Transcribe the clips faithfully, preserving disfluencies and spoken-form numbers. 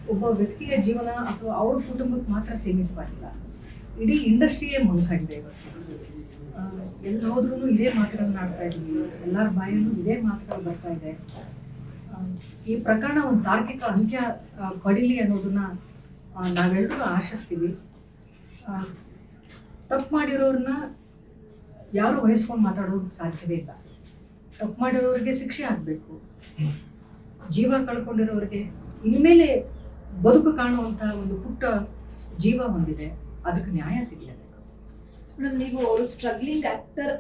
ಒಬ್ಬ ವ್ಯಕ್ತಿಯ ಜೀವನ ಅಥವಾ ಅವ್ರ ಕುಟುಂಬಕ್ಕೆ ಮಾತ್ರ ಸೀಮಿತವಾಗಿಲ್ಲ, ಇಡೀ ಇಂಡಸ್ಟ್ರಿಯೇ ಮುಂದಾಗಿದೆ ಇವತ್ತು. ಎಲ್ಲಿ ಹೋದ್ರೂ ಇದೇ ಮಾತುಗಳನ್ನ ಆಡ್ತಾ ಇದ್ದೀವಿ, ಎಲ್ಲರ ಬಾಯಲ್ಲೂ ಇದೇ ಮಾತುಗಳು ಬರ್ತಾ ಇದೆ. ಈ ಪ್ರಕರಣ ಒಂದು ತಾರ್ಕಿಕ ಅಂತ್ಯ ಪಡೀಲಿ ಅನ್ನೋದನ್ನ ನಾವೆಲ್ಲರೂ ಆಶಿಸ್ತೀವಿ. ತಪ್ಪು ಮಾಡಿರೋರನ್ನ ಯಾರು ವಹಿಸ್ಕೊಂಡು ಮಾತಾಡೋದಕ್ಕೆ ಸಾಧ್ಯವೇ ಇಲ್ಲ. ತಪ್ಪು ಮಾಡಿರೋರಿಗೆ ಶಿಕ್ಷೆ ಆಗಬೇಕು. ಜೀವ ಕಳ್ಕೊಂಡಿರೋರಿಗೆ ಇನ್ಮೇಲೆ ಬದುಕು ಕಾಣುವಂಥ ಒಂದು ಪುಟ್ಟ ಜೀವ ಹೊಂದಿದೆ, ಅದಕ್ಕೆ ನ್ಯಾಯ ಸಿಗಲೇಬೇಕು. ಮೇಡಮ್, ನೀವು ಅವರು ಸ್ಟ್ರಗ್ಲಿಂಗ್ ಆಕ್ಟರ್,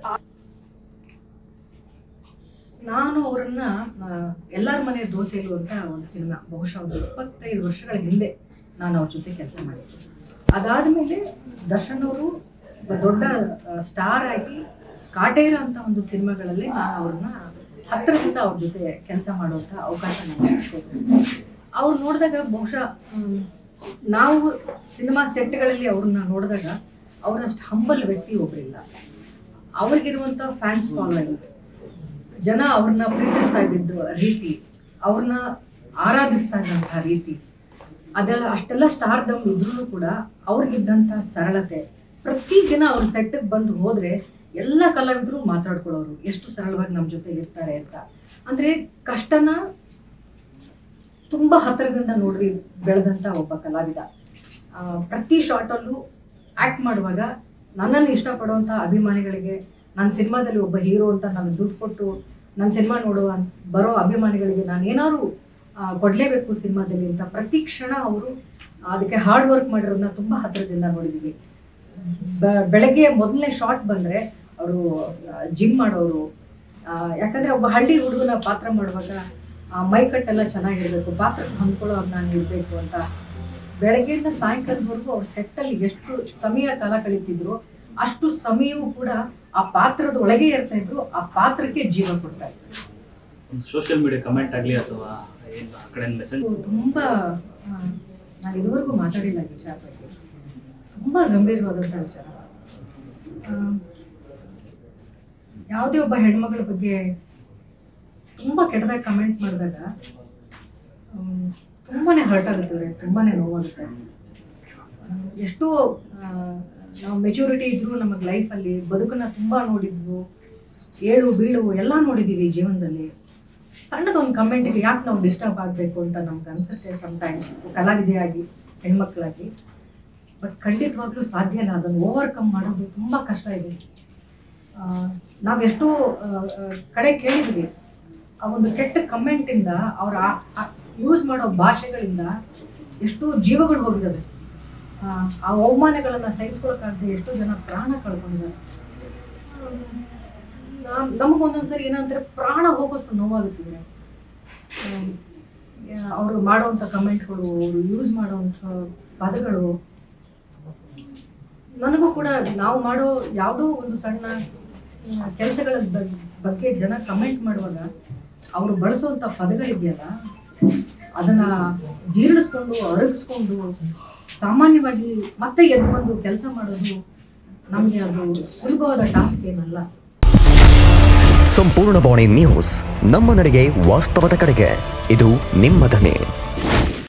ನಾನು ಅವರನ್ನ ಎಲ್ಲರ ಮನೆ ದೋಸೆಲು ಅಂತ ಒಂದು ಸಿನಿಮಾ ಬಹುಶಃ ಒಂದು ಇಪ್ಪತ್ತೈದು ವರ್ಷಗಳ ಹಿಂದೆ ನಾನು ಅವ್ರ ಜೊತೆ ಕೆಲಸ ಮಾಡಿದ್ದೆ. ಅದಾದಮೇಲೆ ದರ್ಶನ್ ಅವರು ದೊಡ್ಡ ಸ್ಟಾರ್ ಆಗಿ ಕಾಟೇರ ಅಂತ ಒಂದು ಸಿನಿಮಾಗಳಲ್ಲಿ ನಾನು ಅವ್ರನ್ನ ಹತ್ತಿರದಿಂದ ಅವ್ರ ಜೊತೆ ಕೆಲಸ ಮಾಡುವಂಥ ಅವಕಾಶ ನನಗೆ ಸಿಗ್ತದೆ. ಅವ್ರು ನೋಡಿದಾಗ ಬಹುಶಃ ನಾವು ಸಿನಿಮಾ ಸೆಟ್ಗಳಲ್ಲಿ ಅವ್ರನ್ನ ನೋಡಿದಾಗ ಅವರಷ್ಟು ಹಂಬಲ್ ವ್ಯಕ್ತಿ ಒಬ್ಬರಿಲ್ಲ. ಅವ್ರಿಗಿರುವಂಥ ಫ್ಯಾನ್ಸ್ ಫಾಲೋಯಿಂಗ್, ಜನ ಅವ್ರನ್ನ ಪ್ರೀತಿಸ್ತಾ ಇದ್ದಿದ್ದು ರೀತಿ, ಅವ್ರನ್ನ ಆರಾಧಿಸ್ತಾ ಇದ್ದಂಥ ರೀತಿ, ಅದೆಲ್ಲ ಅಷ್ಟೆಲ್ಲ ಸ್ಟಾರ್ಡಮ್ ಇದ್ರೂ ಕೂಡ ಅವ್ರಿಗಿದ್ದಂಥ ಸರಳತೆ, ಪ್ರತಿ ದಿನ ಅವ್ರ ಸೆಟ್ಟಿಗೆ ಬಂದು ಹೋದರೆ ಎಲ್ಲ ಕಲಾವಿದರು ಮಾತಾಡ್ಕೊಳ್ಳೋರು, ಎಷ್ಟು ಸರಳವಾಗಿ ನಮ್ಮ ಜೊತೆ ಇರ್ತಾರೆ ಅಂತ. ಅಂದರೆ ಕಷ್ಟನ ತುಂಬ ಹತ್ತಿರದಿಂದ ನೋಡಿ ಬೆಳೆದಂಥ ಒಬ್ಬ ಕಲಾವಿದ. ಪ್ರತಿ ಶಾರ್ಟಲ್ಲೂ ಆ್ಯಕ್ಟ್ ಮಾಡುವಾಗ ನನ್ನನ್ನು ಇಷ್ಟಪಡುವಂಥ ಅಭಿಮಾನಿಗಳಿಗೆ, ನನ್ನ ಸಿನಿಮಾದಲ್ಲಿ ಒಬ್ಬ ಹೀರೋ ಅಂತ ನಾನು ದುಡ್ಡು ಕೊಟ್ಟು ನನ್ನ ಸಿನಿಮಾ ನೋಡುವ ಬರೋ ಅಭಿಮಾನಿಗಳಿಗೆ ನಾನು ಏನಾದ್ರು ಕೊಡಲೇಬೇಕು ಸಿನಿಮಾದಲ್ಲಿ ಅಂತ ಪ್ರತಿ ಕ್ಷಣ ಅವರು ಅದಕ್ಕೆ ಹಾರ್ಡ್ ವರ್ಕ್ ಮಾಡಿರೋದನ್ನ ತುಂಬ ಹತ್ತಿರದಿಂದ ನೋಡಿದ್ದೀವಿ. ಬೆಳಗ್ಗೆ ಮೊದಲನೇ ಶಾರ್ಟ್ ಬಂದರೆ ಅವರು ಜಿಮ್ ಮಾಡೋರು, ಯಾಕಂದರೆ ಒಬ್ಬ ಹಳ್ಳಿ ಹುಡುಗನ ಪಾತ್ರ ಮಾಡುವಾಗ ಮೈಕಟ್ಟೆಲ್ಲ ಚೆನ್ನಾಗಿರಬೇಕು, ಪಾತ್ರಕ್ಕೆ ಹೊಂದ್ಕೊಳ್ಳೋ ನಾನು ಇರಬೇಕು ಅಂತ ಬೆಳಗ್ಗೆಯಿಂದ ಸಾಯಂಕಾಲದವರೆಗೂ ಅವ್ರ ಸೆಟ್ಟಲ್ಲಿ ಎಷ್ಟು ಸಮಯ ಕಾಲ ಕಳೀತಿದ್ರು ಅಷ್ಟು ಸಮಯವೂ ಕೂಡ ಆ ಪಾತ್ರದ ಒಳಗೆ ಇರ್ತಾ ಇದ್ರು, ಆ ಪಾತ್ರಕ್ಕೆ ಜೀವ ಕೊಡ್ತಾ ಇದ್ರು. ಸೋಷಿಯಲ್ ಮೀಡಿಯಾ ಕಮೆಂಟ್ ಆಗಲಿ ಅಥವಾ ತುಂಬ ನಾನು ಇದುವರೆಗೂ ಮಾತಾಡಿಲ್ಲ ವಿಚಾರ ಬಗ್ಗೆ, ತುಂಬ ಗಂಭೀರವಾದಂಥ ವಿಚಾರ. ಯಾವುದೇ ಒಬ್ಬ ಹೆಣ್ಮಗಳ ಬಗ್ಗೆ ತುಂಬ ಕೆಟ್ಟದಾಗಿ ಕಮೆಂಟ್ ಮಾಡಿದಾಗ ತುಂಬಾ ಹರ್ಟ್ ಆಗುತ್ತೆ, ತುಂಬಾ ನೋವಾಗುತ್ತೆ. ಎಷ್ಟೋ ನಾವು ಮೆಚೂರಿಟಿ ಇದ್ದರೂ ನಮಗೆ ಲೈಫಲ್ಲಿ ಬದುಕನ್ನು ತುಂಬ ನೋಡಿದ್ವು, ಏಳು ಬೀಳು ಎಲ್ಲ ನೋಡಿದ್ದೀವಿ ಜೀವನದಲ್ಲಿ. ಸಣ್ಣದೊಂದು ಕಮೆಂಟಿಗೆ ಯಾಕೆ ನಾವು ಡಿಸ್ಟರ್ಬ್ ಆಗಬೇಕು ಅಂತ ನಮ್ಗೆ ಅನಿಸುತ್ತೆ ಸಮ್ಟೈಮ್ಸ್, ಕಲಾವಿದೆಯಾಗಿ ಹೆಣ್ಮಕ್ಳಾಗಿ. ಬಟ್ ಖಂಡಿತವಾಗ್ಲೂ ಸಾಧ್ಯ ಇಲ್ಲ, ಅದನ್ನು ಓವರ್ಕಮ್ ಮಾಡೋದು ತುಂಬ ಕಷ್ಟ ಇದೆ. ನಾವೆಷ್ಟೋ ಕಡೆ ಕೇಳಿದ್ವಿ, ಆ ಒಂದು ಕೆಟ್ಟ ಕಮೆಂಟಿಂದ ಅವ್ರ ಯೂಸ್ ಮಾಡೋ ಭಾಷೆಗಳಿಂದ ಎಷ್ಟೋ ಜೀವಗಳು ಹೋಗಿದ್ದಾವೆ. ಆ ಅವಮಾನಗಳನ್ನು ಸಹಿಸ್ಕೊಳಕ್ಕಾಗದೆ ಎಷ್ಟೋ ಜನ ಪ್ರಾಣ ಕಳ್ಕೊಂಡಿದ್ದಾರೆ. ನಮಗೊಂದೊಂದ್ಸರಿ ಏನಂದ್ರೆ ಪ್ರಾಣ ಹೋಗೋಷ್ಟು ನೋವಾಗುತ್ತಿದೆ ಅವರು ಮಾಡೋವಂಥ ಕಮೆಂಟ್ಗಳು, ಅವರು ಯೂಸ್ ಮಾಡೋವಂಥ ಪದಗಳು. ನನಗೂ ಕೂಡ ನಾವು ಮಾಡೋ ಯಾವುದೋ ಒಂದು ಸಣ್ಣ ಕೆಲಸಗಳ ಬಗ್ಗೆ ಜನ ಕಮೆಂಟ್ ಮಾಡುವಾಗ ಅವರು ಬಳಸುವಂಥ ಪದಗಳಿದೆಯಲ್ಲ, ಅದನ್ನ ಜೀರ್ಣಿಸ್ಕೊಂಡು ಅರಗಿಸ್ಕೊಂಡು ಸಾಮಾನ್ಯವಾಗಿ ಮತ್ತೆ ಎದ್ದು ಬಂದು ಕೆಲಸ ಮಾಡೋದು ನಮಗೆ ಅದು ಸುಲಭವಾದ ಟಾಸ್ಕ್ ಏನಲ್ಲ. ಸಂಪೂರ್ಣ ಬಾಣಿ ನ್ಯೂಸ್, ನಮ್ಮ ನಡೆಗೆ ವಾಸ್ತವದ ಕಡೆಗೆ. ಇದು ನಿಮ್ಮ ಧ್ವನಿ.